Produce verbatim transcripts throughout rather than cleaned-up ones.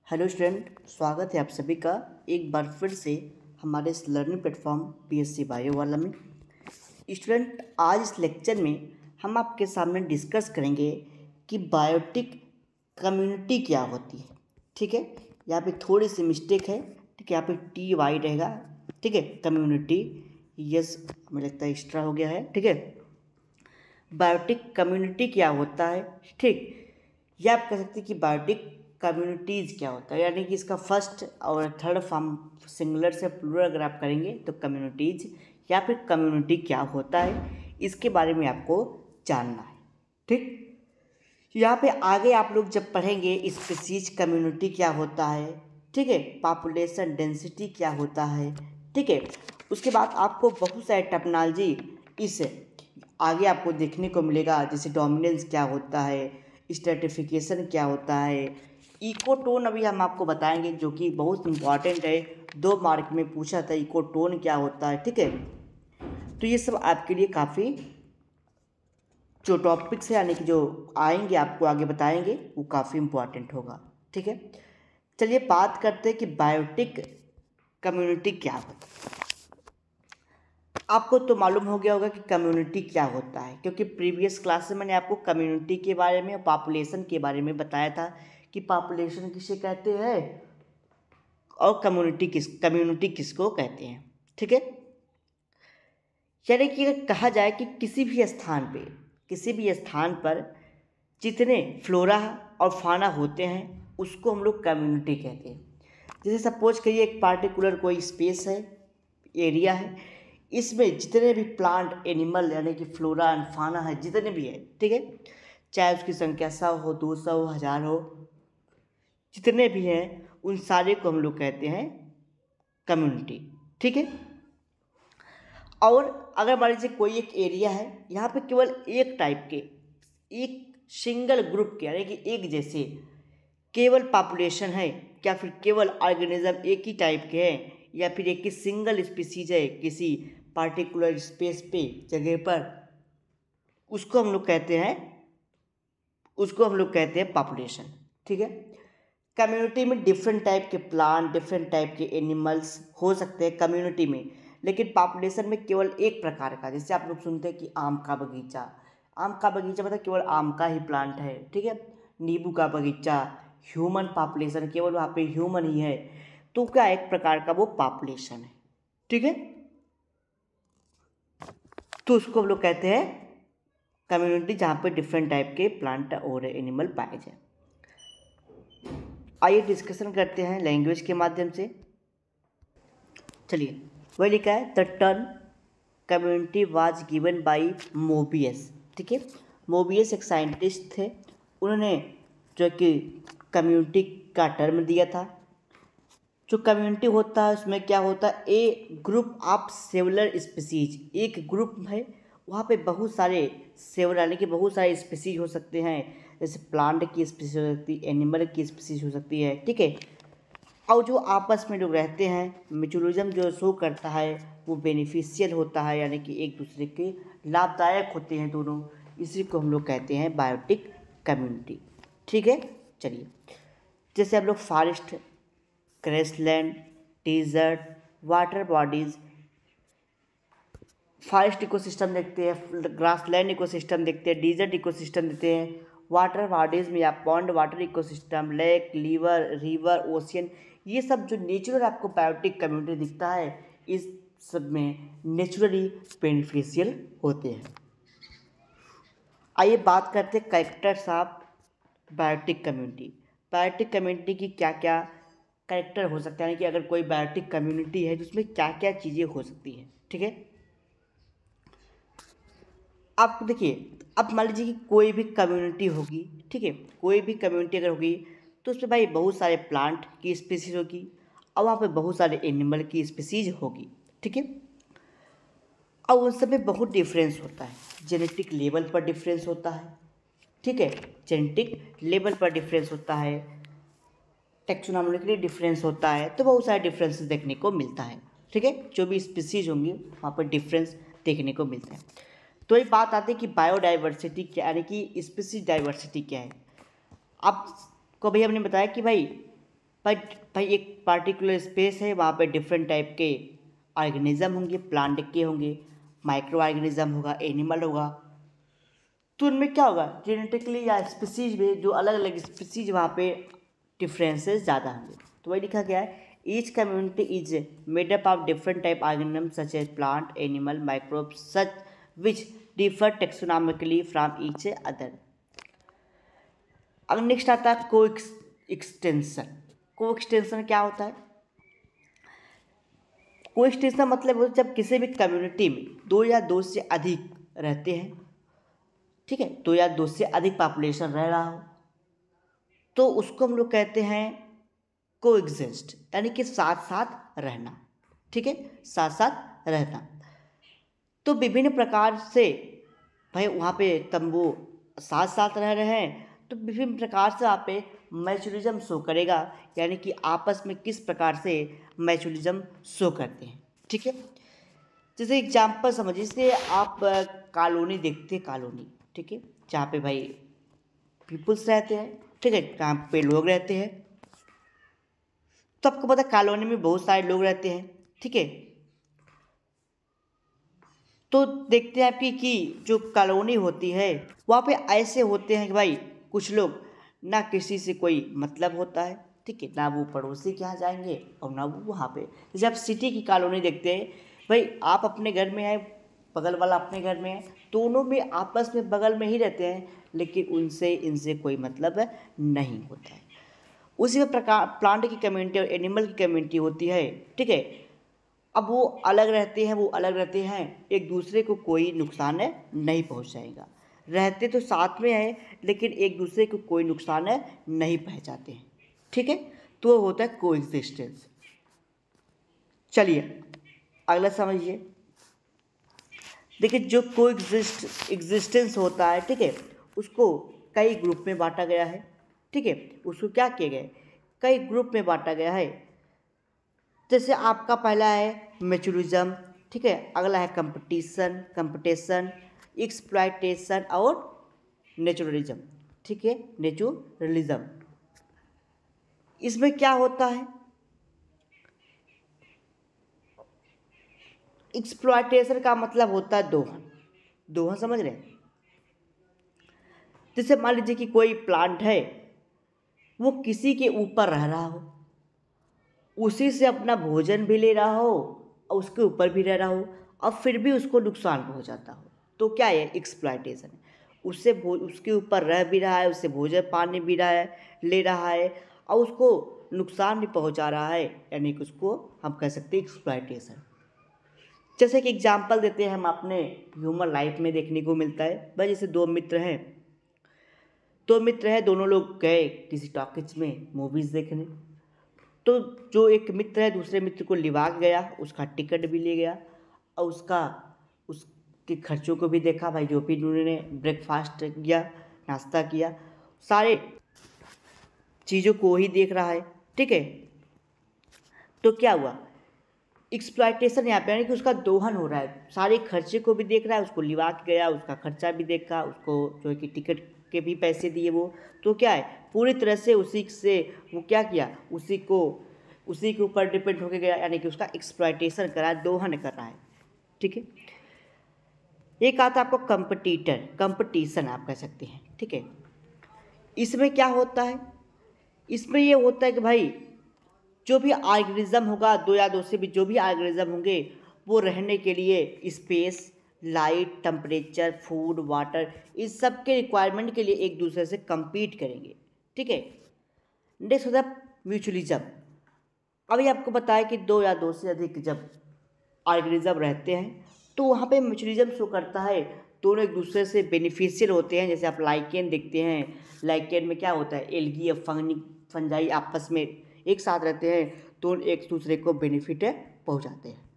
Hello student, स्वागत है आप सभी का एक बार फिर से हमारे इस लर्निंग प्लेटफॉर्म बीएससी बायो वाला में। स्टूडेंट, आज इस लेक्चर में हम आपके सामने डिस्कस करेंगे कि बायोटिक कम्युनिटी क्या होती है। ठीक है, यहाँ पे थोड़ी सी मिस्टेक है। ठीक है, यहाँ पे टी वाई रहेगा। ठीक है, कम्युनिटी, यस हमें लगता है एक्स्ट्रा हो गया है। ठीक है, बायोटिक कम्युनिटी क्या होता है। ठीक, यह आप कह सकते हैं कि बायोटिक कम्युनिटीज़ क्या होता है, यानी कि इसका फर्स्ट और थर्ड फॉर्म सिंगुलर से प्लूरल अगर आप करेंगे तो कम्युनिटीज़ या फिर कम्युनिटी क्या होता है, इसके बारे में आपको जानना है। ठीक, यहाँ पे आगे आप लोग जब पढ़ेंगे स्पीसीज कम्युनिटी क्या होता है, ठीक है, पॉपुलेशन डेंसिटी क्या होता है, ठीक है, उसके बाद आपको बहुत सारे टेक्नोलॉजी इस आगे आपको देखने को मिलेगा, जैसे डोमिनेंस क्या होता है, स्ट्रेटिफिकेशन क्या होता है, इकोटोन अभी हम आपको बताएंगे जो कि बहुत इंपॉर्टेंट है, दो मार्क में पूछा था इकोटोन क्या होता है। ठीक है, तो ये सब आपके लिए काफ़ी जो टॉपिक्स है यानी कि जो आएंगे आपको आगे बताएंगे वो काफ़ी इंपॉर्टेंट होगा। ठीक है, चलिए बात करते हैं कि बायोटिक कम्युनिटी क्या होता है। आपको तो मालूम हो गया होगा कि कम्युनिटी क्या होता है, क्योंकि प्रीवियस क्लास में मैंने आपको कम्युनिटी के बारे में और पॉपुलेशन के बारे में बताया था कि पॉपुलेशन किसे कहते हैं और कम्युनिटी किस कम्युनिटी किसको कहते हैं। ठीक है, यानी कि अगर कहा जाए कि किसी भी स्थान पे किसी भी स्थान पर जितने फ्लोरा और फाना होते हैं उसको हम लोग कम्युनिटी कहते हैं। जैसे सपोज करिए एक पार्टिकुलर कोई स्पेस है, एरिया है, इसमें जितने भी प्लांट एनिमल यानी कि फ्लोरा एंड फाना है जितने भी है, ठीक है, चाहे उसकी संख्या सौ हो, दो सौ हो, हज़ार हो, जितने भी हैं उन सारे को हम लोग कहते हैं कम्युनिटी। ठीक है, और अगर मान लीजिए कोई एक एरिया है, यहाँ पे केवल एक टाइप के एक सिंगल ग्रुप के यानी कि एक जैसे केवल पॉपुलेशन है, क्या फिर केवल ऑर्गेनिज्म एक ही टाइप के हैं, या फिर एक ही सिंगल स्पीसीज है किसी पार्टिकुलर स्पेस पे जगह पर, उसको हम लोग कहते हैं उसको हम लोग कहते हैं पॉपुलेशन। ठीक है, कम्युनिटी में डिफरेंट टाइप के प्लांट डिफरेंट टाइप के एनिमल्स हो सकते हैं कम्युनिटी में, लेकिन पॉपुलेशन में केवल एक प्रकार का, जैसे आप लोग सुनते हैं कि आम का बगीचा, आम का बगीचा मतलब केवल आम का ही प्लांट है। ठीक है, नींबू का बगीचा, ह्यूमन पॉपुलेशन केवल वहाँ पे ह्यूमन ही है, तो क्या एक प्रकार का वो पॉपुलेशन है। ठीक है, तो उसको हम लोग कहते हैं कम्युनिटी, जहाँ पे डिफरेंट टाइप के प्लांट और एनिमल पाए जाए। आइए डिस्कशन करते हैं लैंग्वेज के माध्यम से। चलिए, वह लिखा है the term community was given by Mobius. ठीक है, मोबियस एक साइंटिस्ट थे, उन्होंने जो कि कम्युनिटी का टर्म दिया था। जो कम्युनिटी होता है उसमें क्या होता है, a group of several species, एक ग्रुप है वहाँ पे बहुत सारे सेवुलर यानी कि बहुत सारे स्पीसीज हो सकते हैं, जैसे प्लांट की स्पीसीज हो सकती है, एनिमल की स्पीसीज हो सकती है। ठीक है, और जो आपस में लोग रहते हैं, म्यूचुअलिज्म जो शो करता है वो बेनिफिशियल होता है, यानी कि एक दूसरे के लाभदायक होते हैं दोनों, इसी को हम लोग कहते हैं बायोटिक कम्युनिटी। ठीक है, चलिए, जैसे हम लोग forest, grassland, desert, water bodies, forest ecosystem देखते हैं, ग्रासलैंड इकोसिस्टम देखते हैं, डेजर्ट इकोसिस्टम देखते हैं, वाटर बॉडीज में या pond water ecosystem, lake, river, river, ocean, ये सब जो नेचुरल आपको बायोटिक कम्युनिटी दिखता है, इस सब में नेचुरली बेनिफिशियल होते हैं। आइए बात करते हैं characters of biotic community. Biotic community की क्या क्या कैरेक्टर हो सकता है, यानी कि अगर कोई बायोटिक कम्युनिटी है जिसमें क्या क्या चीज़ें हो सकती हैं। ठीक है, आप देखिए, अब मान लीजिए कि कोई भी कम्युनिटी होगी, ठीक है, कोई भी कम्युनिटी अगर होगी तो उसमें भाई बहुत सारे प्लांट की स्पीसीज होगी और वहाँ पे बहुत सारे एनिमल की स्पीसीज होगी। ठीक है, और उन सब में बहुत डिफरेंस होता है, जेनेटिक लेवल पर डिफरेंस होता है। ठीक है, जेनेटिक लेवल पर डिफरेंस होता है, टेक्सोनॉमिकली डिफरेंस होता है, तो बहुत सारे डिफरेंस देखने को मिलता है। ठीक है, जो भी स्पीसीज होंगी वहाँ पर डिफरेंस देखने को मिलता है। तो ये बात आती है कि बायोडाइवर्सिटी क्या, यानी कि स्पीसीज डाइवर्सिटी क्या है। आपको भाई हमने बताया कि भाई बट भाई एक पार्टिकुलर स्पेस है, वहाँ पे डिफरेंट टाइप के ऑर्गेनिज्म होंगे, प्लांट के होंगे, माइक्रो ऑर्गेनिज्म होगा, एनिमल होगा। तो उनमें क्या होगा, जेनेटिकली या स्पीसीज में जो अलग अलग स्पीसीज वहाँ पे डिफरेंसेस ज़्यादा होंगे। तो वही लिखा गया है, each community is made up of different type organism such as plant, animal, microbes such which differ taxonomically from each other. अब नेक्स्ट आता है को एक्सटेंशन। को एक्सटेंशन क्या होता है? को एक्सटेंशन मतलब होता है जब किसी भी कम्युनिटी में दो या दो से अधिक रहते हैं, ठीक है, दो या दो से अधिक पॉपुलेशन रह रहा हो, तो उसको हम लोग कहते हैं को एग्जिस्ट, यानी कि साथ साथ रहना, ठीक है, साथ साथ रहना। तो विभिन्न प्रकार से भाई वहाँ पे तंबू साथ साथ रह रहे हैं, तो विभिन्न प्रकार से वहाँ पे म्यूचुअलिज्म शो करेगा, यानी कि आपस में किस प्रकार से म्यूचुअलिज्म शो करते हैं, ठीक है। जैसे एग्जाम्पल समझिए, जैसे आप कॉलोनी देखते हैं, कॉलोनी, ठीक है, जहाँ पे भाई पीपल्स रहते हैं, ठीक है, जहाँ पे लोग रहते हैं। तो आपको पता है कॉलोनी में बहुत सारे लोग रहते हैं, ठीक है। तो देखते हैं आपकी कि जो कॉलोनी होती है वहाँ पे ऐसे होते हैं कि भाई कुछ लोग ना किसी से कोई मतलब होता है, ठीक है, ना वो पड़ोसी के यहाँ जाएंगे और ना वो वहाँ पे। जैसे आप सिटी की कॉलोनी देखते हैं, भाई आप अपने घर में हैं, बगल वाला अपने घर में है, दोनों में आपस में बगल में ही रहते हैं, लेकिन उनसे इनसे कोई मतलब नहीं होता है। उसी प्रकार प्लांट की कम्युनिटी और एनिमल की कम्युनिटी होती है, ठीक है। अब वो अलग रहते हैं, वो अलग रहते हैं, एक दूसरे को कोई नुकसान नहीं पहुंचाएगा, रहते तो साथ में हैं लेकिन एक दूसरे को कोई नुकसान नहीं पहुंचाते हैं, ठीक है। तो वो होता है कोएग्जिस्टेंस। चलिए अगला समझिए। देखिए जो कोएग्जिस्ट एग्जिस्टेंस होता है, ठीक है, उसको कई ग्रुप में बांटा गया है, ठीक है। उसको क्या किया गया है, कई ग्रुप में बांटा गया है। जैसे आपका पहला है म्यूचुअलिज्म, ठीक है, अगला है कंपटीशन कंपटीशन एक्सप्लॉयटेशन और नेचुरलिज्म, ठीक है, नेचुरलिज्म। इसमें क्या होता है, एक्सप्लॉयटेशन का मतलब होता है दोहन। दोहन समझ रहे हैं? जैसे मान लीजिए कि कोई प्लांट है, वो किसी के ऊपर रह रहा हो, उसी से अपना भोजन भी ले रहा हो और उसके ऊपर भी रह रहा हो, और फिर भी उसको नुकसान पहुंचाता हो, तो क्या है, एक्सप्लॉयटेशन है। उससे उसके ऊपर रह भी रहा है, उससे भोजन पानी भी रहा है, ले रहा है, और उसको नुकसान भी पहुंचा रहा है, यानी कि उसको हम कह सकते हैं एक्सप्लॉयटेशन। जैसे कि एग्जांपल देते हैं हम अपने ह्यूमन लाइफ में देखने को मिलता है। भाई जैसे दो मित्र हैं, दो मित्र हैं, दोनों लोग गए किसी टॉकीज में मूवीज़ देखने। तो जो एक मित्र है दूसरे मित्र को लिवा के गया, उसका टिकट भी ले गया और उसका उसके खर्चों को भी देखा, भाई जो भी उन्होंने ब्रेकफास्ट किया, नाश्ता किया, सारे चीज़ों को ही देख रहा है, ठीक है। तो क्या हुआ, एक्सप्लॉयटेशन यहाँ पे, यानी कि उसका दोहन हो रहा है, सारे खर्चे को भी देख रहा है, उसको लिवा के गया, उसका खर्चा भी देखा, उसको जो है कि टिकट के भी पैसे दिए वो, तो क्या है, पूरी तरह से उसी से वो क्या किया, उसी को उसी के ऊपर डिपेंड होके गया, यानी कि उसका एक्सप्लॉयटेशन कर रहा है, दोहन कर रहा है, ठीक है। एक आता है आपको कंपटीटर, कंपटीशन आप कह सकते हैं, ठीक है। इसमें क्या होता है, इसमें ये होता है कि भाई जो भी ऑर्गेनिज्म होगा, दो या दो से भी जो भी ऑर्गेनिज्म होंगे, वो रहने के लिए space, light, temperature, food, water, इस सब के रिक्वायरमेंट के लिए एक दूसरे से compete करेंगे, ठीक है। नेक्स्ट होता है म्यूचुअलिज्म। अभी आपको बताया कि दो या दो से अधिक जब ऑर्गेनिज्म रहते हैं तो वहाँ पे म्यूचुअलिज्म शो करता है, दोनों एक दूसरे से बेनिफिशियल होते हैं। जैसे आप लाइकेन देखते हैं, लाइकेन में क्या होता है, एल्गी और फंगी फंजाई आपस में एक साथ रहते हैं, तो एक दूसरे को बेनिफिट पहुंचाते हैं।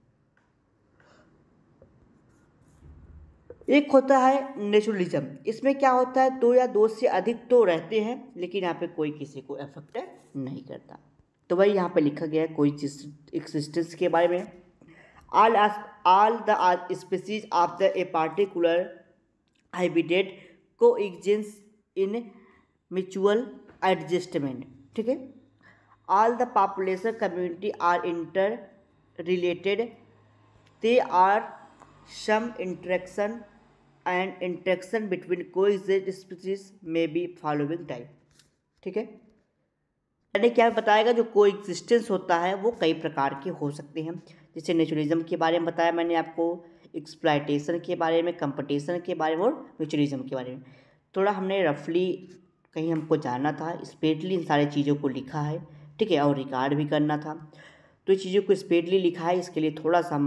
एक होता है नेचुरलिज्म, इसमें क्या होता है, दो या दो से अधिक तो रहते हैं लेकिन यहाँ पे कोई किसी को अफेक्ट नहीं करता। तो वही यहाँ पे लिखा गया है कोई एक्सिस्टेंस के बारे में। All all the species of the a particular habitat coexist in mutual adjustment, ठीक है। All the population community are interrelated, they are some interaction and interaction between coexist species may be following type. ठीक है, मैंने क्या बताएगा, जो coexistence होता है वो कई प्रकार के हो सकते हैं, जैसे नेचुरलिज्म के बारे में बताया मैंने आपको, एक्सप्लॉयटेशन के बारे में, कंपटीशन के बारे में और म्यूचुअलिज्म के बारे में। थोड़ा हमने रफली कहीं हमको जानना था, स्पीडली इन सारी चीज़ों को लिखा है। ठीक है, और रिकॉर्ड भी करना था, तो इस चीज़ों को स्पीडली लिखा है, इसके लिए थोड़ा सा हम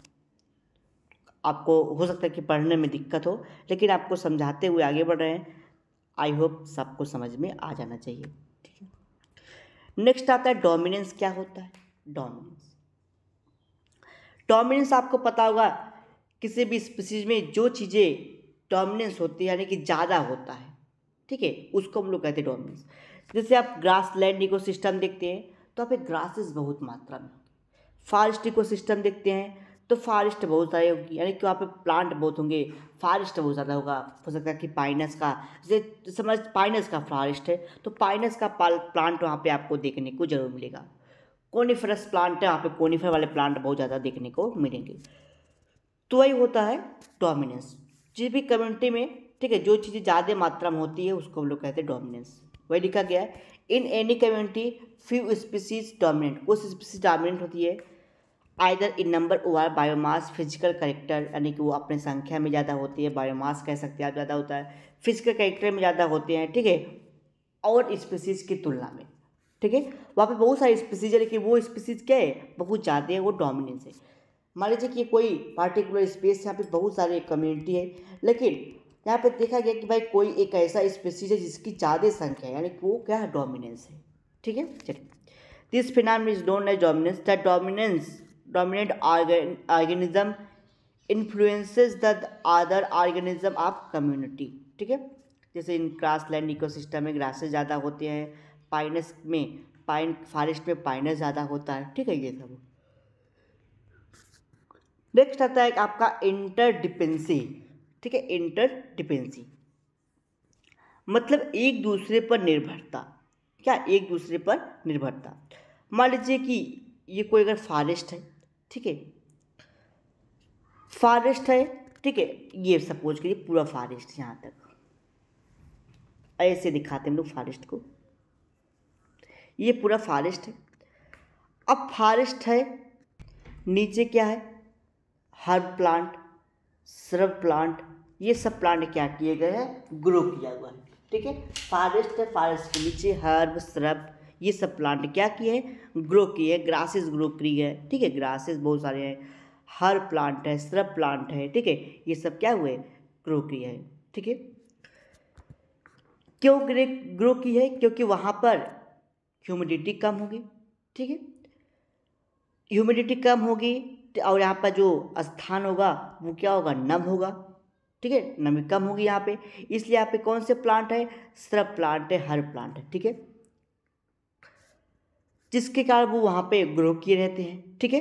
आपको हो सकता है कि पढ़ने में दिक्कत हो, लेकिन आपको समझाते हुए आगे बढ़ रहे हैं। आई होप सबको समझ में आ जाना चाहिए। ठीक है, नेक्स्ट आता है डोमिनेंस। क्या होता है डोमिनेंस? डोमिनेंस आपको पता होगा, किसी भी स्पीशीज में जो चीज़ें डोमिनेंस होती है यानी कि ज़्यादा होता है, ठीक है, उसको हम लोग कहते हैं डोमिनेंस। जैसे आप ग्रासलैंड इकोसिस्टम देखते हैं तो वहाँ पे ग्रासेस बहुत मात्रा में, फॉरेस्ट इकोसिस्टम देखते हैं तो फॉरेस्ट बहुत सारे होगी, यानी कि वहाँ पे प्लांट बहुत होंगे, फॉरेस्ट बहुत ज़्यादा होगा। हो सकता है कि पाइनस का, जैसे समझ पाइनस का फॉरेस्ट है तो पाइनस का प्लांट वहाँ पे आपको देखने को जरूर मिलेगा। कोनिफरस प्लांट है, वहाँ पे कोनिफर वाले प्लांट बहुत ज़्यादा देखने को मिलेंगे। तो वही होता है डोमिनेंस, जिस भी कम्युनिटी में, ठीक है, जो चीज़ें ज़्यादा मात्रा में होती है उसको हम लोग कहते हैं डोमिनेंस। वही लिखा गया है, in any community few species dominant, कुछ स्पीसीज डोमिनेंट होती है आइदर इन नंबर और बायोमास फिजिकल कैरेक्टर, यानी कि वो अपने संख्या में ज़्यादा होती है, बायोमास कह सकते हैं आप, ज़्यादा होता है, फिजिकल कैरेक्टर में ज़्यादा होते हैं। ठीक है, और स्पीसीज की तुलना में, ठीक है, वहाँ पे बहुत सारी स्पीसीज है लेकिन वो स्पीसीज क्या है, बहुत ज़्यादा है, वो डोमिनेंस है। मान लीजिए कि कोई पार्टिकुलर स्पेस, यहाँ पे बहुत सारे कम्युनिटी है, लेकिन यहाँ पे देखा गया कि भाई कोई एक ऐसा स्पीसीज है जिसकी ज़्यादा संख्या है, यानी कि वो क्या है, डोमिनेंस है। ठीक है, चलिए, this phenomenon is known as dominance. The dominance dominant organism influences the other organism of community. ठीक है, जैसे इन ग्रासलैंड इकोसिस्टम में ग्रासेस ज़्यादा होते हैं, पाइनस में पाइन फॉरेस्ट में पाइनस ज़्यादा होता है। ठीक है, ये सब। नेक्स्ट आता है आपका इंटरडिपेंसी। ठीक है, इंटरडिपेंसी मतलब एक दूसरे पर निर्भरता। क्या? एक दूसरे पर निर्भरता। मान लीजिए कि ये कोई अगर फॉरेस्ट है, ठीक है, फॉरेस्ट है, ठीक है, ये सपोज करिए पूरा फॉरेस्ट, यहाँ तक ऐसे दिखाते हैं हम लोग फॉरेस्ट को, ये पूरा फॉरेस्ट है। अब फॉरेस्ट है, नीचे क्या है, हर्ब प्लांट, श्रब प्लांट, ये सब प्लांट क्या किए गए हैं, ग्रो किया हुआ है। ठीक है, फॉरेस्ट है, फॉरेस्ट के नीचे हर्ब, श्रब, ये सब प्लांट क्या किए हैं, ग्रो किए, ग्रासेस ग्रो किए है। ठीक है, ग्रासेस बहुत सारे हैं, हर प्लांट है, श्रब प्लांट है। ठीक है, ये सब क्या हुए, ग्रो किए है। ठीक है, क्यों ग्रो की है, क्योंकि वहाँ पर ह्यूमिडिटी कम होगी। ठीक है, ह्यूमिडिटी कम होगी और यहाँ पर जो स्थान होगा वो क्या होगा, नम होगा। ठीक है, नमी कम होगी यहाँ पे, इसलिए यहाँ पे कौन से प्लांट है, श्रब प्लांट है, हर प्लांट है। ठीक है, जिसके कारण वो वहाँ पे ग्रो किए रहते हैं। ठीक है,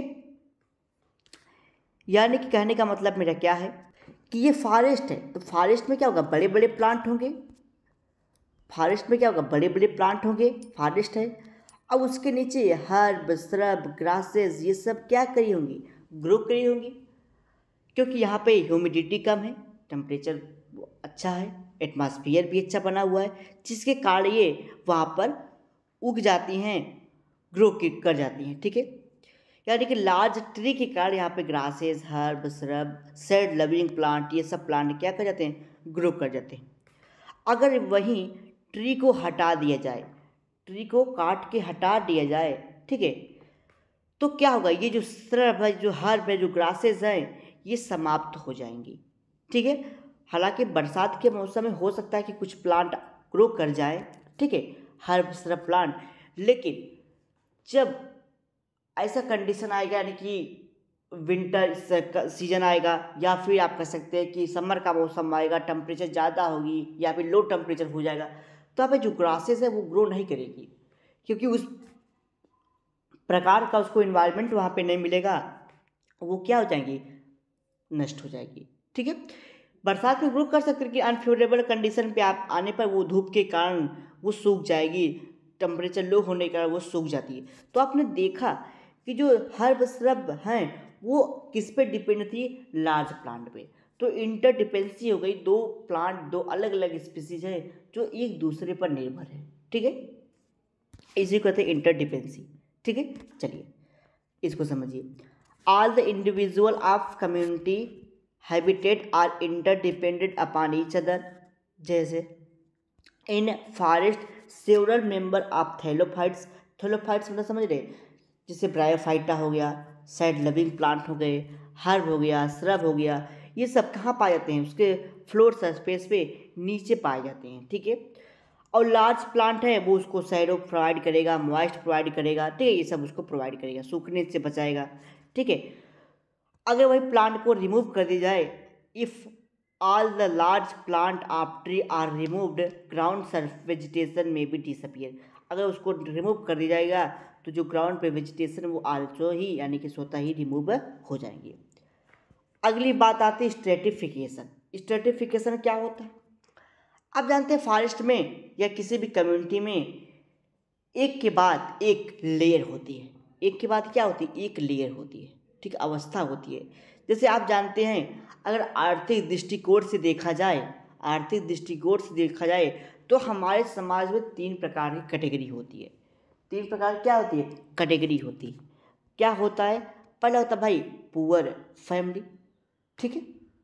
यानी कि कहने का मतलब मेरा क्या है कि ये फॉरेस्ट है, तो फॉरेस्ट में क्या होगा, बड़े बड़े प्लांट होंगे, फॉरेस्ट में क्या होगा, बड़े बड़े प्लांट होंगे, फॉरेस्ट है। अब उसके नीचे हर्ब, श्रब, ग्रासेस, ये सब क्या करी होंगी, ग्रो करी होंगी, क्योंकि यहाँ पे ह्यूमिडिटी कम है, टेम्परेचर अच्छा है, एटमॉस्फेयर भी अच्छा बना हुआ है, जिसके कारण ये वहाँ पर उग जाती हैं, ग्रो कर जाती हैं। ठीक है, यानी कि लार्ज ट्री के कारण यहाँ पे grasses, herb, shrub, shade loving plant, ये सब प्लांट क्या कर जाते हैं, ग्रो कर जाते हैं। अगर वहीं ट्री को हटा दिया जाए, ट्री को काट के हटा दिया जाए, ठीक है, तो क्या होगा, ये जो श्रब है, जो हर्ब है, जो ग्रासेस हैं, ये समाप्त हो जाएंगी। ठीक है, हालांकि बरसात के मौसम में हो सकता है कि कुछ प्लांट ग्रो कर जाए, ठीक है, हर्ब, श्रब प्लांट, लेकिन जब ऐसा कंडीशन आएगा, यानी कि विंटर सीजन आएगा, या फिर आप कह सकते हैं कि समर का मौसम आएगा, टेम्परेचर ज़्यादा होगी या फिर लो टेम्परेचर हो जाएगा, तो यहाँ पे जो ग्रासेस है वो ग्रो नहीं करेगी, क्योंकि उस प्रकार का उसको इन्वायरमेंट वहाँ पे नहीं मिलेगा, वो क्या हो जाएंगी, नष्ट हो जाएगी। ठीक है, बरसात में ग्रो कर सकते हैं कि अनफेवरेबल कंडीशन पे आप आने पर वो धूप के कारण वो सूख जाएगी, टेम्परेचर लो होने के कारण वो सूख जाती है। तो आपने देखा कि जो हर्ब श्रब हैं वो किस पे डिपेंड थी, लार्ज प्लांट पे। तो इंटरडिपेंडेंसी हो गई, दो प्लांट दो अलग अलग स्पीसीज है जो एक दूसरे पर निर्भर है, ठीक है, इसी को कहते हैं इंटरडिपेंडेंसी, ठीक है। चलिए इसको समझिए, all the individual of community habitat are interdependent upon each other. जैसे in forest several member of thallophytes, thallophytes मतलब समझ रहे, जैसे ब्रायोफाइटा हो गया, साइड लविंग प्लांट हो गए, हर्ब हो गया, श्रब हो गया, ये सब कहाँ पाए जाते हैं, उसके फ्लोर सरफेस पे नीचे पाए जाते हैं, ठीक है। और लार्ज प्लांट है वो उसको शैडो प्रोवाइड करेगा, मॉइस्ट प्रोवाइड करेगा, ठीक है, ये सब उसको प्रोवाइड करेगा, सूखने से बचाएगा, ठीक है। अगर वही प्लांट को रिमूव कर दी जाए, if all the large plant of tree are removed ground surface vegetation may be disappear. अगर उसको रिमूव कर दिया जाएगा तो जो ग्राउंड पे वेजिटेशन वो आल्सो ही यानी कि स्वतः ही रिमूव हो जाएंगे। अगली बात आती है स्ट्रेटिफिकेशन। स्ट्रेटिफिकेशन क्या होता है, आप जानते हैं फॉरेस्ट में या किसी भी कम्युनिटी में एक के बाद एक लेयर होती है, एक के बाद क्या होती है, एक लेयर होती है, ठीक, अवस्था होती है। जैसे आप जानते हैं अगर आर्थिक दृष्टिकोण से देखा जाए, आर्थिक दृष्टिकोण से देखा जाए तो हमारे समाज में तीन प्रकार की कैटेगरी होती है। तीन प्रकार क्या होती है, कैटेगरी होती है। क्या होता है, पहला होता है भाई पुअर फैमिली, ठीक है,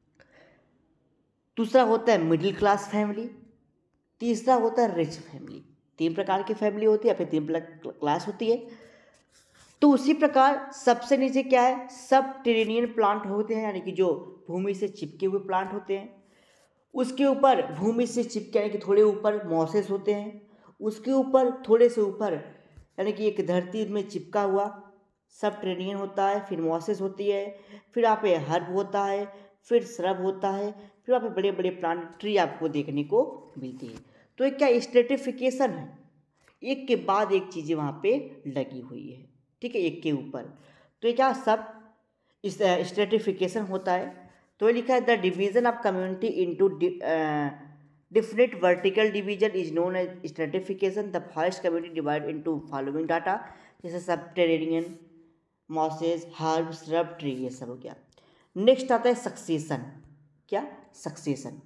दूसरा होता है मिडिल क्लास फैमिली, तीसरा होता है रिच फैमिली। तीन प्रकार की फैमिली होती है, फिर तीन क्लास होती है। तो उसी प्रकार सबसे नीचे क्या है, सब टेरेनियन प्लांट होते हैं, यानी कि जो भूमि से चिपके हुए प्लांट होते हैं। उसके ऊपर भूमि से चिपके यानी कि थोड़े ऊपर मॉसेस होते हैं। उसके ऊपर थोड़े से ऊपर यानी कि एक धरती में चिपका हुआ सब टेरेनियन होता है, फिर मॉसेस होती है, फिर यहाँ पे हर्ब होता है, फिर श्रब होता है, फिर वहाँ पे बड़े बड़े प्लांट ट्री आपको देखने को मिलती है। तो एक क्या स्ट्रेटिफिकेशन है, एक के बाद एक चीज़ें वहाँ पे लगी हुई है, ठीक है, एक के ऊपर। तो ये क्या सब इस स्ट्रेटिफिकेशन होता है। तो ये लिखा है the division of community into different vertical division is known as stratification. The forest community divide into following data, जैसे subterranean, mosses, herb, shrub, tree, ये सब हो गया। नेक्स्ट आता है सक्सेशन। क्या, सक्सेशन।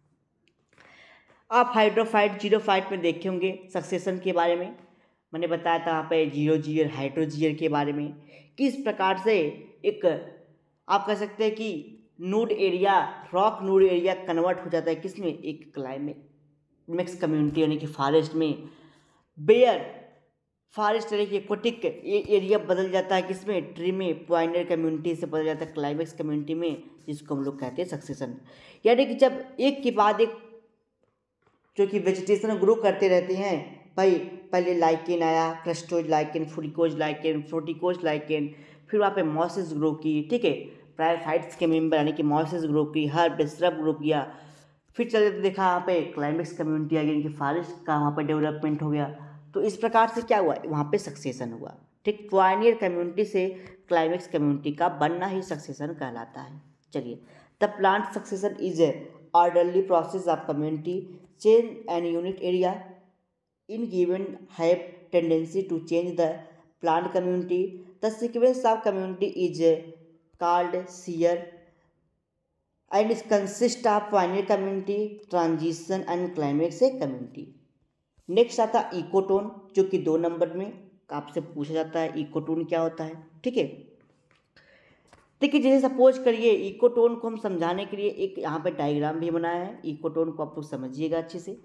आप हाइड्रोफाइट जीरोफाइट में देखे होंगे सक्सेशन के बारे में, मैंने बताया था यहाँ पे जीरो जीयर हाइड्रोजीयर के बारे में, किस प्रकार से एक आप कह सकते हैं कि nude area, rock nude area convert हो जाता है किसमें, एक क्लाइमेट मिक्स कम्युनिटी यानी कि फॉरेस्ट में। बेयर फॉरेस्ट यानी कि एक्वाटिक एरिया बदल जाता है किसमें, ट्री में। पॉइनर कम्युनिटी से बदल जाता है क्लाइमेक्स कम्युनिटी में, जिसको हम लोग कहते हैं सक्सेशन। यानी कि जब एक के बाद एक जो कि वेजिटेशन ग्रो करते रहते हैं भाई, पहले लाइकेन आया, crustose lichen, fruticose lichen, fruticose lichen, फिर वहाँ पे मॉसेस ग्रो की, ठीक है, ब्रायोफाइट्स के मेंबर यानी कि मॉसेस ग्रो की, हर्ब श्रब ग्रो किया, फिर चले तो देखा यहाँ पे क्लाइमेक्स कम्युनिटी आ गई, कि फॉरेस्ट का वहाँ पे डेवलपमेंट हो गया। तो इस प्रकार से क्या हुआ, वहाँ पे सक्सेशन हुआ, ठीक। पायनियर कम्युनिटी से क्लाइमेक्स कम्युनिटी का बनना ही सक्सेशन कहलाता है। चलिए, the plant succession is a orderly process of community change an unit area in given have tendency to change the plant community. The sequence of community is uh, called shear and it consists of pioneer community, transition and climax community. Next आता है ecotone, जो कि दो number में आपसे पूछा जाता है इकोटोन क्या होता है, ठीक है। देखिए, जैसे सपोज करिए इकोटोन को हम समझाने के लिए एक यहाँ पे डायग्राम भी बनाया है, इकोटोन को आप लोग समझिएगा अच्छे से।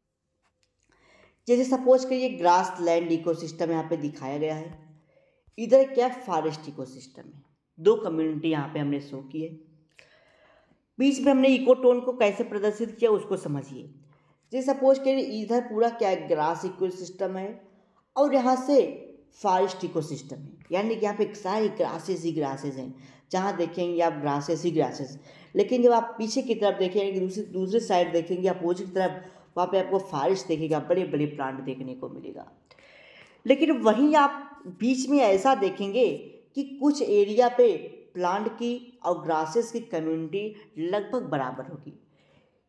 जैसे सपोज करिए ग्रास लैंड इकोसिस्टम यहाँ पे दिखाया गया है, इधर क्या फॉरेस्ट इकोसिस्टम है, दो कम्युनिटी यहाँ पे हमने शो की है। बीच में हमने इकोटोन को कैसे प्रदर्शित किया उसको समझिए। जैसे सपोज करिए इधर पूरा क्या ग्रास इकोसिस्टम है और यहाँ से फॉरेस्ट इकोसिस्टम है, यानी कि यहाँ पे सारी ग्रासेस ही ग्रासेस हैं, जहाँ देखेंगे आप ग्रासेस ही ग्रासेस। लेकिन जब आप पीछे की तरफ देखेंगे, दूसरी दूसरी साइड देखेंगे, अपोजिट तरफ, वहाँ पे आपको फॉरेस्ट देखेगा, बड़े बड़े प्लांट देखने को मिलेगा। लेकिन वहीं आप बीच में ऐसा देखेंगे कि कुछ एरिया पे प्लांट की और ग्रासेस की कम्युनिटी लगभग बराबर होगी।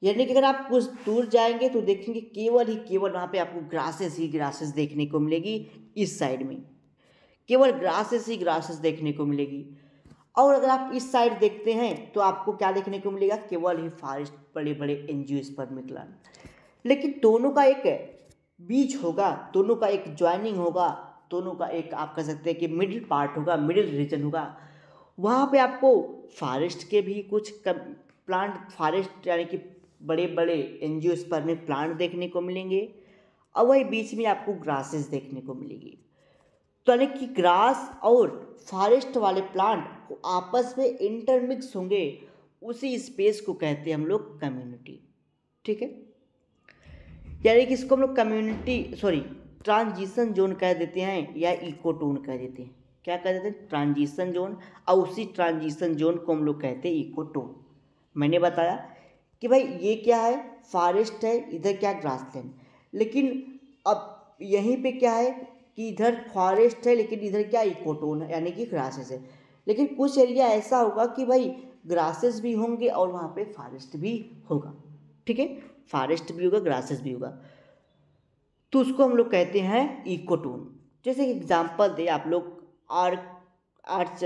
यानी कि अगर आप कुछ दूर जाएंगे तो देखेंगे केवल ही केवल वहाँ पे आपको ग्रासेस ही ग्रासेस देखने को मिलेगी। इस साइड में केवल ग्रासेस ही ग्रासेस देखने को मिलेगी। और अगर आप इस साइड देखते हैं तो आपको क्या देखने को मिलेगा, केवल ही फॉरेस्ट, बड़े बड़े एंजियोस्पर्मिक ग्लैंड। लेकिन दोनों का एक बीच होगा, दोनों का एक ज्वाइनिंग होगा, दोनों का एक आप कह सकते हैं कि मिडिल पार्ट होगा, मिडिल रीजन होगा। वहाँ पे आपको फॉरेस्ट के भी कुछ प्लांट, फॉरेस्ट यानी कि बड़े बड़े एंजियोस्पर्मिक प्लांट देखने को मिलेंगे, और वही बीच में आपको ग्रासेस देखने को मिलेगी। तो यानी कि ग्रास और फॉरेस्ट वाले प्लांट आपस में इंटरमिक्स होंगे, उसी स्पेस को कहते हैं हम लोग कम्युनिटी। ठीक है, यानी कि इसको हम लोग कम्युनिटी सॉरी ट्रांजिशन जोन कह देते हैं या इकोटोन कह देते हैं। क्या कह देते हैं, ट्रांजिशन जोन, और उसी ट्रांजिशन जोन को हम लोग कहते हैं इकोटोन। मैंने बताया कि भाई ये क्या है, फॉरेस्ट है, इधर क्या ग्रासलैंड। लेकिन अब यहीं पे क्या है कि इधर फॉरेस्ट है लेकिन इधर क्या इकोटोन है, यानी कि ग्रासेस है। लेकिन कुछ एरिया ऐसा होगा कि भाई ग्रासेस भी होंगे और वहाँ पे फॉरेस्ट भी होगा। ठीक है, फॉरेस्ट भी होगा, ग्रासेस भी होगा, तो उसको हम लोग कहते हैं इकोटोन। जैसे एग्जांपल दे आप लोग, आर्क आर्च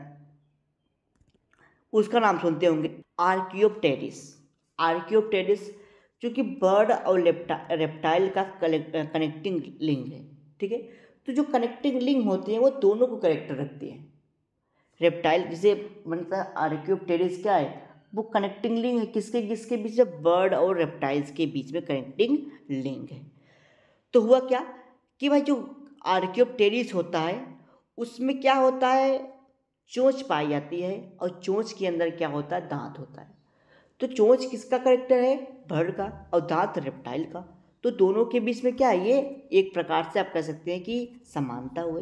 उसका नाम सुनते होंगे, आर्कियोप्टेरिस। आर्कियोप्टेरिस जो कि बर्ड और रेप्टाइल का कनेक्टिंग लिंक है। ठीक है, तो जो कनेक्टिंग लिंक होते हैं वो दोनों को कनेक्ट रखते हैं। रेप्टाइल जिसे मतलब आर्कियोप्टेरिस क्या है, वो कनेक्टिंग लिंक है किसके किसके बीच में, बर्ड और रेप्टाइल्स के बीच में कनेक्टिंग लिंक है। तो हुआ क्या कि भाई जो आर्कियोप्टेरिस होता है उसमें क्या होता है, चोंच पाई जाती है, और चोंच के अंदर क्या होता है, दांत होता है। तो चोंच किसका करेक्टर है, बर्ड का, और दांत रेप्टाइल का। तो दोनों के बीच में क्या है, ये एक प्रकार से आप कह सकते हैं कि समानता हुई।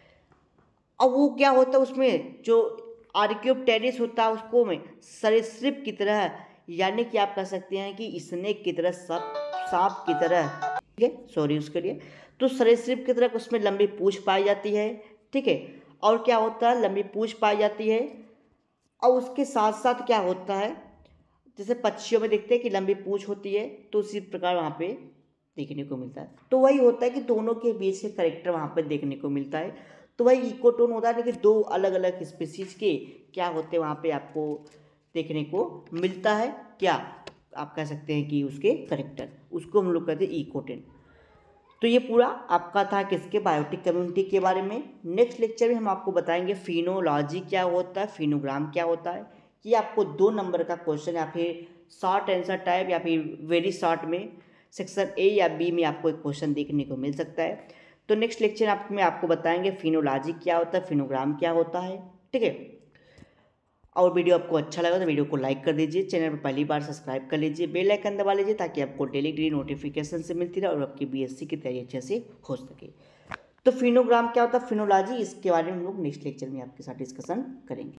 अब वो क्या होता है, उसमें जो आर्कियोप्टेरिस होता है उसको में सरीसृप की तरह, यानी कि आप कह सकते हैं कि स्नेक की तरह, सांप सांप की तरह, ठीक है, सॉरी उसके लिए, तो सरीसृप की तरह उसमें लंबी पूंछ पाई जाती है। ठीक है, और क्या होता है, लंबी पूंछ पाई जाती है, और उसके साथ साथ क्या होता है, जैसे पक्षियों में देखते हैं कि लंबी पूंछ होती है, तो उसी प्रकार वहाँ पे देखने को मिलता है। तो वही होता है कि दोनों के बीच के करेक्टर वहाँ पे देखने को मिलता है। तो वही इकोटोन होता है, लेकिन दो अलग अलग स्पीसीज के क्या होते हैं वहाँ पे आपको देखने को मिलता है, क्या आप कह सकते हैं कि उसके करेक्टर, उसको हम लोग कहते हैं इकोटोन। तो ये पूरा आपका था किसके, बायोटिक कम्युनिटी के बारे में। नेक्स्ट लेक्चर में हम आपको बताएंगे फिनोलॉजी क्या होता है, फिनोग्राम क्या होता है। ये आपको दो नंबर का क्वेश्चन या फिर शॉर्ट आंसर टाइप या फिर वेरी शॉर्ट में सेक्शन ए या बी में आपको एक क्वेश्चन देखने को मिल सकता है। तो नेक्स्ट लेक्चर आप में आपको बताएंगे फिनोलॉजी क्या होता है, फिनोग्राम क्या होता है। ठीक है, और वीडियो आपको अच्छा लगा तो वीडियो को लाइक कर दीजिए, चैनल पर पहली बार सब्सक्राइब कर लीजिए, बेल आइकन दबा लीजिए ताकि आपको डेली डेली नोटिफिकेशन से मिलती रहे और आपकी बीएससी की तैयारी अच्छे से हो सके। तो फिनोग्राम क्या होता है, फिनोलॉजी, इसके बारे में हम लोग नेक्स्ट लेक्चर में आपके साथ डिस्कशन करेंगे।